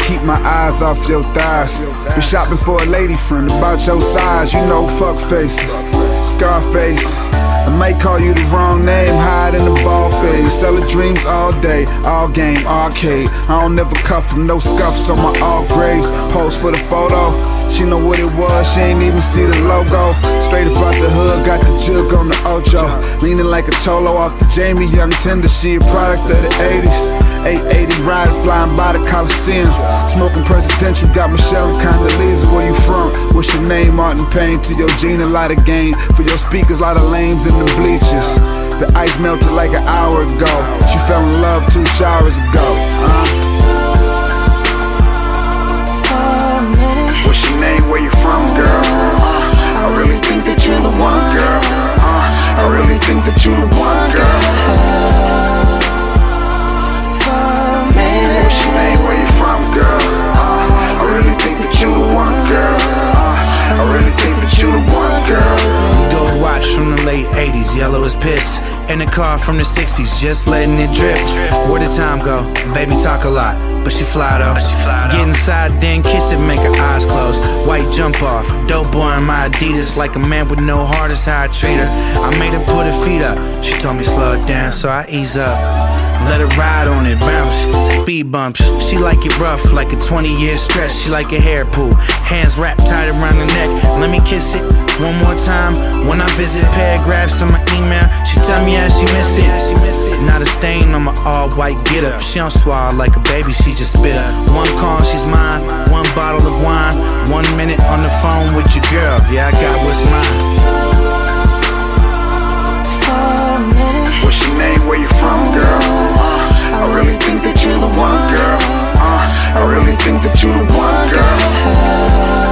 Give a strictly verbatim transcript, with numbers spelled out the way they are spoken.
keep my eyes off your thighs. Be shopping for a lady friend about your size. You know, fuck faces, Scarface. I might call you the wrong name, hide in the ball phase. Selling dreams all day, all game, arcade. I don't never cuff from no scuffs on my all grades. Pose for the photo, she know what it was, she ain't even see the logo. Straight up out the hood, got the jug on the Ocho. Leaning like a cholo off the Jamie Young Tender. She a product of the eighties. eight eighty ride, flying by the Coliseum. Smoking presidential, got Michelle and Condoleezza. Where you from? What's your name? Martin Payne. To your Gina, light a game. For your speakers, lot of lames in the bleachers. The ice melted like an hour ago. She fell in love two showers ago. uh. What's your name? Where you from, girl? Uh, I really think that you're the one, girl. uh, I really think that you're the one, girl. What's your name? Where you from, girl? Uh, I really think that you're the one, girl. uh, I really think that you're the one, girl. Gold watch from the late eighties, yellow as piss. In a car from the sixties, just letting it drift. Where did time go? Baby talk a lot, but she fly though. Get inside, then kiss it, make her eyes close. White jump off, dope boy in my Adidas. Like a man with no heart is how I treat her. I made her put her feet up. She told me slow it down, so I ease up. Let her ride on it, bounce, speed bumps. She like it rough, like a twenty year stretch. She like a hair pool, hands wrapped tight around the neck. Let me kiss it one more time. When I visit, paragraphs on my email. She tell me how she miss it. Not a stain on my all white get up. She don't swallow like a baby, she just spit up. One call, she's mine. One bottle of wine. One minute on the phone with your girl. Yeah, I got what's mine. What's your name? Where you from, girl? Uh, I really think that you're the one, girl. uh, I really think that you're the one, girl.